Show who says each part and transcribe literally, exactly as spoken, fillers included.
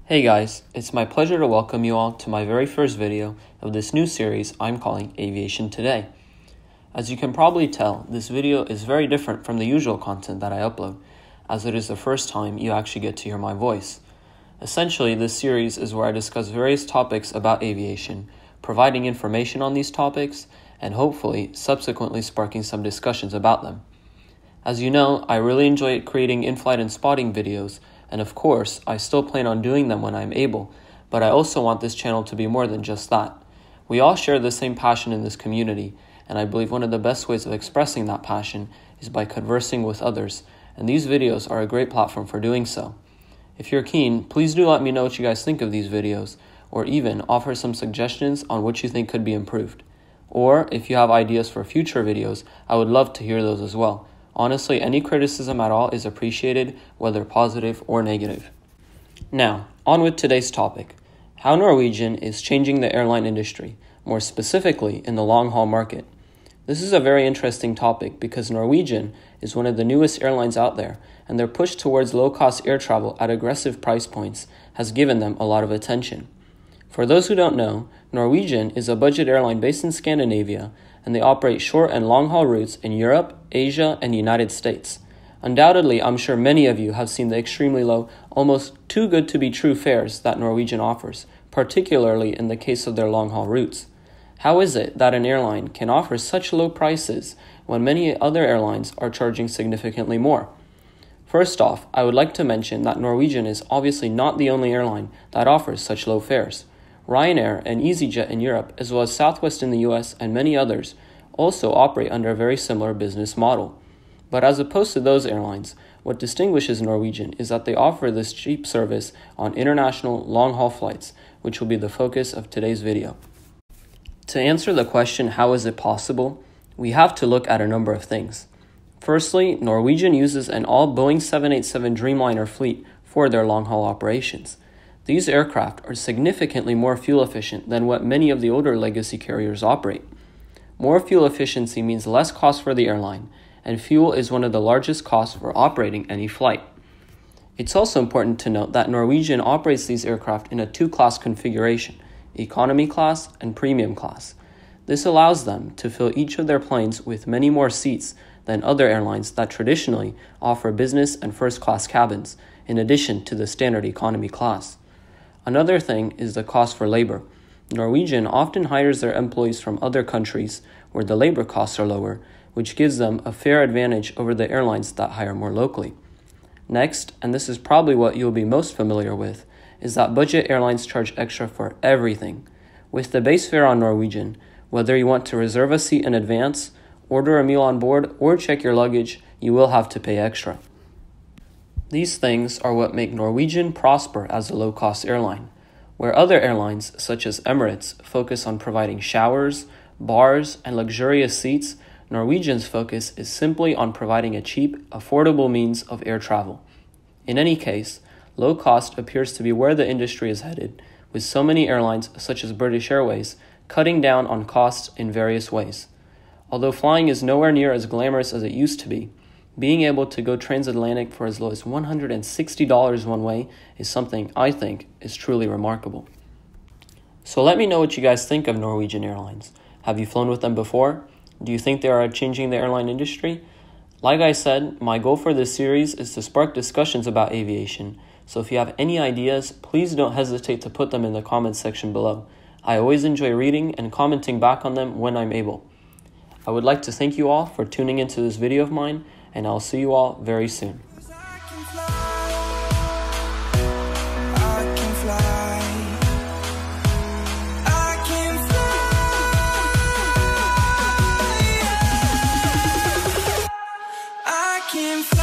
Speaker 1: Hey guys, it's my pleasure to welcome you all to my very first video of this new series I'm calling Aviation Today. As you can probably tell, this video is very different from the usual content that I upload, as it is the first time you actually get to hear my voice. Essentially, this series is where I discuss various topics about aviation, providing information on these topics, and hopefully subsequently sparking some discussions about them. As you know, I really enjoy creating in-flight and spotting videos, and of course, I still plan on doing them when I'm able, but I also want this channel to be more than just that. We all share the same passion in this community, and I believe one of the best ways of expressing that passion is by conversing with others, and these videos are a great platform for doing so. If you're keen, please do let me know what you guys think of these videos, or even offer some suggestions on what you think could be improved. Or, if you have ideas for future videos, I would love to hear those as well. Honestly, any criticism at all is appreciated, whether positive or negative. Now, on with today's topic, how Norwegian is changing the airline industry, more specifically in the long-haul market. This is a very interesting topic because Norwegian is one of the newest airlines out there, and their push towards low-cost air travel at aggressive price points has given them a lot of attention. For those who don't know, Norwegian is a budget airline based in Scandinavia, and they operate short and long-haul routes in Europe, Asia, and United States. Undoubtedly, I'm sure many of you have seen the extremely low, almost too good to be true fares that Norwegian offers, particularly in the case of their long-haul routes. How is it that an airline can offer such low prices when many other airlines are charging significantly more? First off, I would like to mention that Norwegian is obviously not the only airline that offers such low fares. Ryanair and EasyJet in Europe, as well as Southwest in the U S and many others, also operate under a very similar business model. But as opposed to those airlines, what distinguishes Norwegian is that they offer this cheap service on international long-haul flights, which will be the focus of today's video. To answer the question, how is it possible, we have to look at a number of things. Firstly, Norwegian uses an all Boeing seven eighty-seven Dreamliner fleet for their long-haul operations. These aircraft are significantly more fuel efficient than what many of the older legacy carriers operate. More fuel efficiency means less cost for the airline, and fuel is one of the largest costs for operating any flight. It's also important to note that Norwegian operates these aircraft in a two-class configuration, economy class and premium class. This allows them to fill each of their planes with many more seats than other airlines that traditionally offer business and first-class cabins, in addition to the standard economy class. Another thing is the cost for labor. Norwegian often hires their employees from other countries where the labor costs are lower, which gives them a fair advantage over the airlines that hire more locally. Next, and this is probably what you'll be most familiar with, is that budget airlines charge extra for everything. With the base fare on Norwegian, whether you want to reserve a seat in advance, order a meal on board, or check your luggage, you will have to pay extra. These things are what make Norwegian prosper as a low-cost airline, where other airlines, such as Emirates, focus on providing showers, bars, and luxurious seats. Norwegian's focus is simply on providing a cheap, affordable means of air travel. In any case, low cost appears to be where the industry is headed, with so many airlines, such as British Airways, cutting down on costs in various ways. Although flying is nowhere near as glamorous as it used to be, being able to go transatlantic for as low as one hundred sixty dollars one way is something I think is truly remarkable. So let me know what you guys think of Norwegian Airlines. Have you flown with them before? Do you think they are changing the airline industry? Like I said, my goal for this series is to spark discussions about aviation, so if you have any ideas, please don't hesitate to put them in the comments section below. I always enjoy reading and commenting back on them when I'm able. I would like to thank you all for tuning into this video of mine, and I'll see you all very soon. I can fly.